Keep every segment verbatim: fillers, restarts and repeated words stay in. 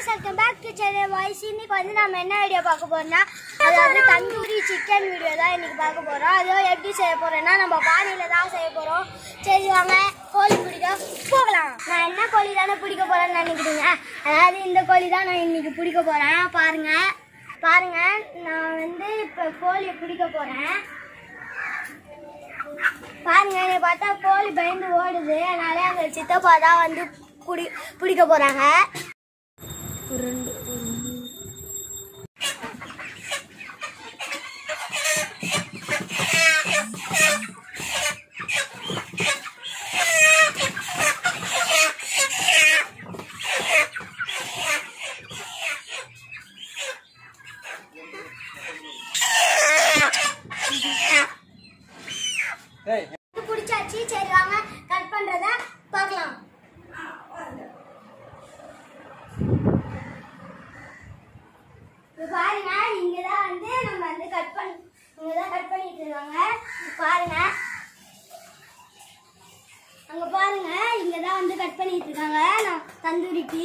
guys, welcome back to channel voice. இன்னைக்கு வந்து நாம என்ன வீடியோ பார்க்க போறோம்னா அதாவது தந்தூரி சிக்கன் வீடியோ தான் இன்னைக்கு பார்க்க போறோம். அது எப்படி செய்ய போறோம்னா நம்ம பானையில தான் செய்ய போறோம். சரி வாங்க கோழி பிடிக்க போகலாம். நான் என்ன கோழி தானே பிடிக்க போறேன்னு நினைக்கிறீங்க? அதாவது இந்த கோழி தான் நான் இன்னைக்கு பிடிக்க போறேன். பாருங்க பாருங்க நான் வந்து இப்ப கோழியை பிடிக்க போறேன். பாருங்க என்னை பார்த்தா கோழி பயந்து ஓடுது. அதனால அங்க சித்தப்பா தான் வந்து குடி பிடிக்க போறாங்க. பிடிச்சாச்சு. சரி வாங்க கட் பண்றத பார்க்கலாம். பாருங்க இங்கதான் வந்து நம்ம வந்து கட் பண்ணி இங்கதான் கட் பண்ணிட்டு இருக்காங்க. பாருங்க அங்க பாருங்க இங்கதான் வந்து கட் பண்ணிட்டு இருக்காங்க. நான் தந்தூரிக்கு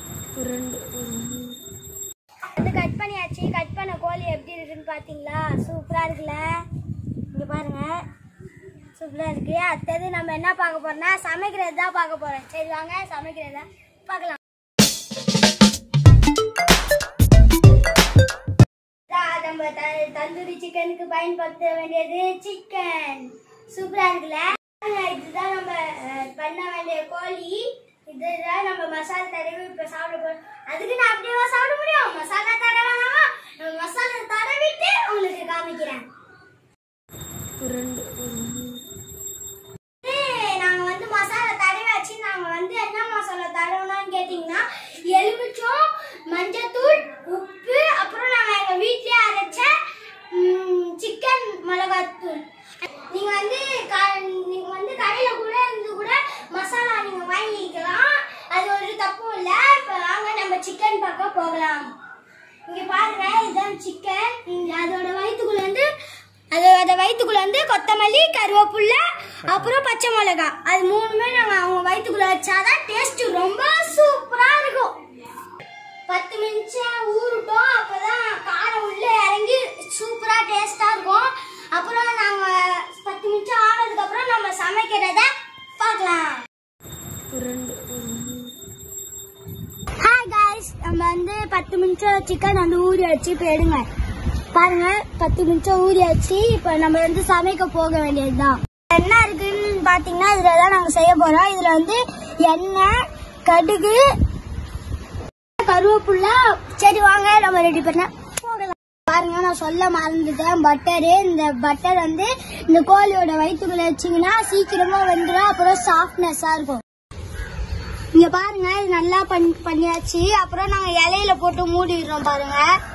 வந்து கட் பண்ணியாச்சு. கட் பண்ண கோழி எப்படி இருக்குன்னு பாத்தீங்களா? சூப்பரா இருக்குல்ல? இங்க பாருங்க சூப்பரா இருக்கு. அடுத்தது நம்ம என்ன பார்க்க போறோம்னா சமைக்கிறது தான் பார்க்க போறோம். சரி வாங்க சமைக்கிறத பார்க்கலாம். நம்ம தந்தூரி சிக்கனுக்கு பயன்படுத்த வேண்டியது சிக்கன். சூப்பரா இருக்குல்ல? இதுதான் நம்ம பண்ண வேண்டிய கோழி. இதுதான் நம்ம மசாலா தடவி இப்ப சாப்பிட போறோம். அதுக்கு நான் அப்படியே சாப்பிட முடியும்? மசாலா தடவை மசாலா தடவிட்டு உங்களுக்கு காமிக்கிறேன். நாங்க வந்து மசாலா தடவி வச்சு நாங்க வந்து என்ன மசாலா தடவுனான்னு கேட்டீங்கன்னா எலுமிச்சம், மஞ்சத்தூள், உப்பு, அப்புறம் நாங்க எங்க வீட்லயே அரைச்ச சிக்கன் மிளகாத்தூள். நீங்க வந்து நீங்க வந்து கடையில கூட இருந்து கூட மசாலா நீங்க வாங்கிக்கலாம். அது ஒரு தப்பும் இல்ல. இப்ப வாங்க நம்ம சிக்கன் பார்க்க போகலாம். இங்க பாருங்க இதுதான் சிக்கன். அதோட வயிற்றுக்குள்ள வந்து அதோட வயிற்றுக்குள்ள வந்து கொத்தமல்லி, கருவேப்பிலை, அப்புறம் பச்சை மிளகாய், அது மூணுமே நாங்க அவங்க வயிற்றுக்குள்ள வச்சாதான் டேஸ்ட் ரொம்ப சூப்பரா இருக்கும். பத்து நிமிஷம் ஊருட்டோம். அப்பதான் காரம் உள்ள இறங்கி சூப்பரா டேஸ்டா இருக்கும். அப்புறம் நாங்க பத்து நிமிஷம் ஆனதுக்கு அப்புறம் நம்ம சமைக்கிறத பார்க்கலாம். ஹாய் காய்ஸ், நம்ம வந்து பத்து நிமிஷம் சிக்கன் வந்து ஊறி வச்சு இப்ப எடுங்க. பாருங்க பத்து நிமிஷம் ஊறியாச்சு. இப்ப நம்ம வந்து சமைக்க போக வேண்டியதுதான். என்ன இருக்குன்னு பாத்தீங்கன்னா இதுலதான் நாங்க செய்ய போறோம். இதுல வந்து எண்ணெய், கடுகு, கருவேப்பிலை. சரி வாங்க நம்ம ரெடி பண்ண போகலாம். பாருங்க நான் சொல்ல மறந்துட்டேன், பட்டரு. இந்த பட்டர் வந்து இந்த கோழியோட வயிற்றுக்குள்ள வச்சீங்கன்னா சீக்கிரமா வந்துடும். அப்புறம் சாஃப்ட்னஸா இருக்கும். இங்க பாருங்க இது நல்லா பண்ணியாச்சு. அப்புறம் நாங்க இலையில போட்டு மூடிடுறோம். பாருங்க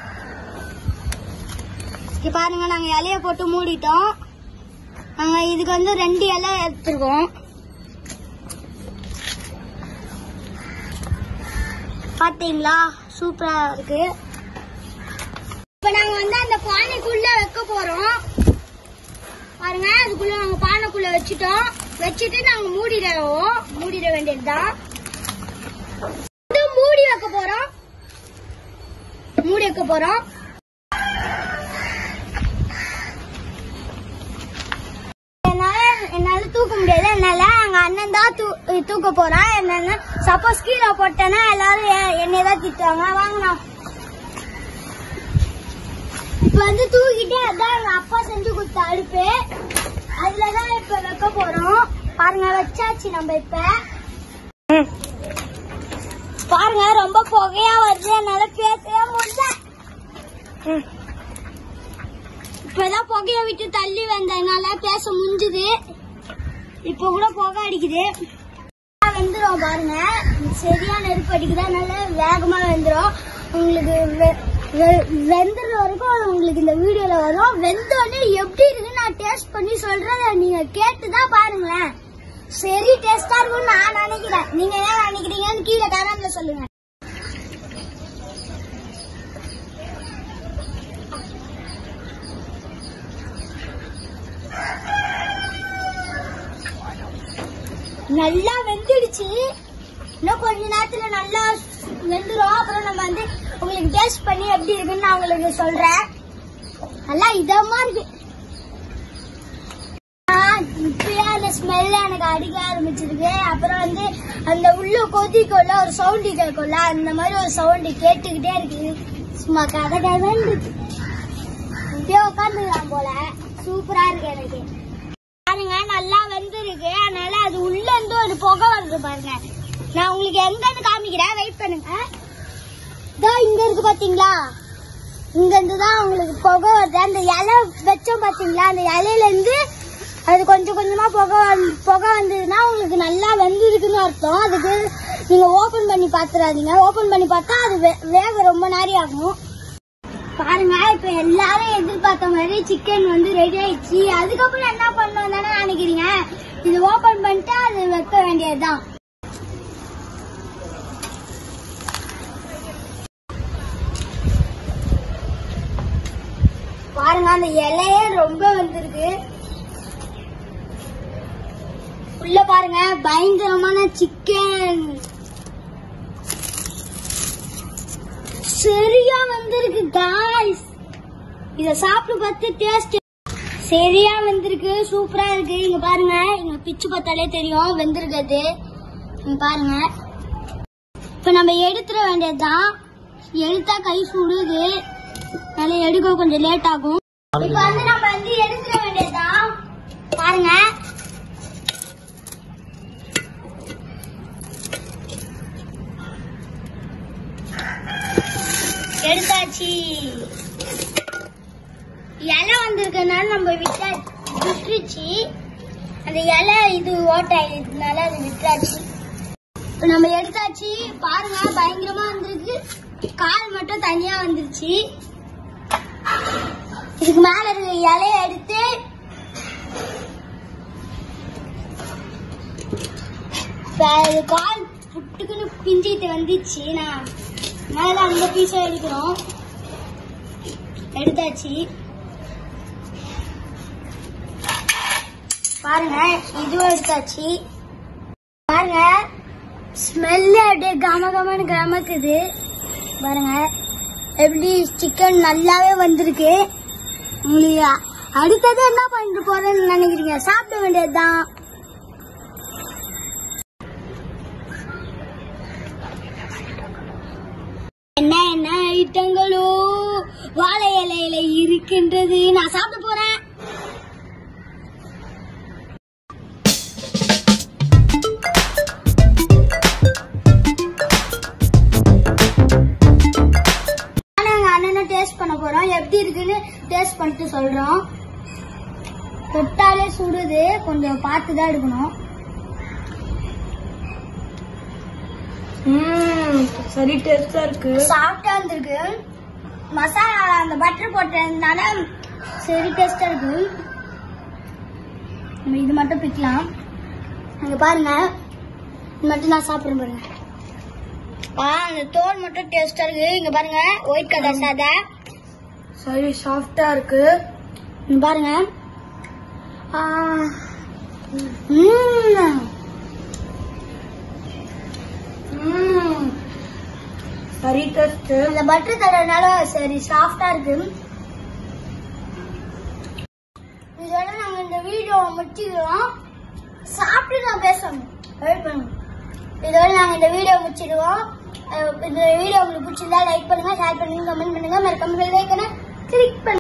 இங்க பாருங்க நாங்க இலைய போட்டு மூடிட்டோம். நாங்க இதுக்கு வந்து ரெண்டு இலை எடுத்துருக்கோம். பாத்தீங்களா சூப்பரா இருக்கு. இப்ப நாங்க வந்து அந்த பானைக்குள்ள வைக்க போறோம். பாருங்க அதுக்குள்ள நாங்க பானைக்குள்ள வச்சுட்டோம். வச்சுட்டு நாங்க மூடிடுவோம். மூடிட வேண்டியதுதான். மூடி வைக்க போறோம். மூடி வைக்க போறோம். என்னால தூக்க முடியாது. என்னால எங்க அண்ணன் தான் தூக்க போறான். என்னன்னா சப்போஸ் கீழே போட்டேன்னா எல்லாரும் என்னையதான் திட்டுவாங்க. வாங்கண்ணா இப்ப வந்து தூக்கிட்டு அதான் எங்க அப்பா செஞ்சு கொடுத்த அடுப்பு அதுலதான் இப்ப வைக்க போறோம். பாருங்க வச்சாச்சு நம்ம. இப்ப பாருங்க ரொம்ப புகையா வருது. என்னால பேசவே முடியல. இப்பதான் புகைய விட்டு தள்ளி வந்ததுனால பேச முடிஞ்சுது. இப்ப கூட புகை அடிக்குது. வெந்துடும் பாருங்க. சரியா நெருப்பு அடிக்குது. அதனால வேகமா வெந்துடும். உங்களுக்கு வெந்துற வரைக்கும் உங்களுக்கு இந்த வீடியோல வரும். வெந்தோடனே எப்படி இருக்குன்னு நான் டேஸ்ட் பண்ணி சொல்றேன். நீங்க கேட்டுதான் பாருங்களேன். சரி டேஸ்டா இருக்கும்னு நான் நினைக்கிறேன். நீங்க என்ன நினைக்கிறீங்கன்னு கீழே கமெண்ட்ல சொல்லுங்க. நல்லா வெந்துடுச்சு. இன்னும் கொஞ்ச நேரத்துல நல்லா வெந்துரும். அப்புறம் நம்ம வந்து உங்களுக்கு டேஸ்ட் பண்ணி எப்படி இருக்குன்னு நான் உங்களுக்கு சொல்றேன். நல்லா இதமா இருக்கு. இப்பயே அந்த ஸ்மெல் எனக்கு அடிக்க ஆரம்பிச்சிருக்கு. அப்புறம் வந்து அந்த உள்ள கொதிக்குள்ள ஒரு சவுண்டு கேட்கும்ல, அந்த மாதிரி ஒரு சவுண்டு கேட்டுக்கிட்டே இருக்கு. சும்மா கதை கதை இருக்கு. இப்பயே உட்காந்துக்கலாம் போல. சூப்பரா இருக்கு. எனக்கு பாருங்க நல்லா வெந்திருக்கு. அதனால அது உள்ள இருந்து ஒரு புகை வருது பாருங்க. நான் உங்களுக்கு எங்கன்னு காமிக்கிறேன், வெயிட் பண்ணுங்க. இதோ இங்க இருக்கு பாத்தீங்களா, இங்க இருந்து தான் உங்களுக்கு புகை வருது. அந்த இலை வச்சோம் பாத்தீங்களா, அந்த இலையில இருந்து அது கொஞ்சம் கொஞ்சமா புகை புகை வந்ததுன்னா உங்களுக்கு நல்லா வெந்திருக்குன்னு அர்த்தம். அதுக்கு நீங்க ஓபன் பண்ணி பாத்துறாதீங்க. ஓபன் பண்ணி பார்த்தா அது வேக ரொம்ப நேரம் ஆகும். பாருங்க இப்ப எல்லாரும் எதிர்பார்த்த மாதிரி சிக்கன் வந்து ரெடி ஆயிடுச்சு. அதுக்கப்புறம் என்ன பண்ணணும் தானே நினைக்கிறீங்க? இது ஓபன் பண்ணிட்டு அது வைக்க வேண்டியதுதான். பாருங்க அந்த இலையே ரொம்ப வந்திருக்கு. உள்ள பாருங்க பயங்கரமான சிக்கன் சரியா வந்திருக்கு गाइस. இத சாப்பிட்டு பார்த்து டேஸ்ட் சரியா வந்திருக்கு. சூப்பரா இருக்கு. இங்க பாருங்க, இங்க பிச்சு பார்த்தாலே தெரியும் வெந்திருக்கிறது. இங்க பாருங்க. இப்ப நம்ம எடுத்துட வேண்டியதுதான். எடுத்தா கை சுடுது, அதனால எடுக்க கொஞ்சம் லேட் ஆகும். இப்ப வந்து நம்ம வந்து எடுத்துட வேண்டியதுதான். பாருங்க எடுத்தாச்சு. இலை வந்திருக்கனால நம்ம விட்ட விட்டுருச்சு. அந்த இலை இது ஓட்டாயினால அது விட்டாச்சு. இப்ப நம்ம எடுத்தாச்சு. பாருங்க பயங்கரமா வந்திருக்கு. கால் மட்டும் தனியா வந்துருச்சு. இதுக்கு மேல இருக்க இலைய எடுத்து கால் புட்டுக்குன்னு பிஞ்சிட்டு வந்துச்சு. நான் மேல அந்த பீஸ எடுக்கிறோம். எடுத்தாச்சு. பாருங்க இதுவும் எடுத்தாச்சு. பாருங்க ஸ்மெல் அப்படியே கம கமன்னு கமக்குது. பாருங்க எப்படி சிக்கன் நல்லாவே வந்திருக்கு. உங்களுக்கு அடுத்தது என்ன பண்ணிட்டு போறேன்னு நினைக்கிறீங்க? சாப்பிட வேண்டியதுதான். என்ன என்ன ஐட்டங்களோ வாழை இலையில இருக்கின்றது. நான் சாப்பிட போறேன். அண்ணன் டேஸ்ட் பண்ண போறோம். எப்படி இருக்குன்னு டேஸ்ட் பண்ணிட்டு சொல்றோம். தொட்டாலே சுடுது, கொஞ்சம் பார்த்துதான் எடுக்கணும். சரி டேஸ்டா இருக்கு. சாஃப்டா இருந்திருக்கு. மசாலா அந்த பட்டர் போட்டதுனால சரி டேஸ்டா இருக்கு. நம்ம இது மட்டும் பிக்கலாம். அங்க பாருங்க, இது மட்டும் நான் சாப்பிடுறேன் பாருங்க. ஆ அந்த தோல் மட்டும் டேஸ்டா இருக்கு. இங்க பாருங்க ஒயிட் கலர் சாதா சரி சாஃப்டா இருக்கு. இங்க பாருங்க. ஆ ம் ம் சரி டேஸ்ட். அந்த பட்டர் தடனால சரி சாஃப்டா இருக்கு. இதோட நாங்க இந்த வீடியோ முடிச்சிடுவோம். சாப்பிட்டு நான் பேசணும். வெயிட் பண்ணுங்க. இதோட நாங்க இந்த வீடியோ முடிச்சிடுவோம். இந்த வீடியோ உங்களுக்கு பிடிச்சிருந்தா லைக் பண்ணுங்க, ஷேர் பண்ணுங்க, கமெண்ட் பண்ணுங்க, மறக்காம பெல் ஐகானை கிளிக் பண்ணுங்க.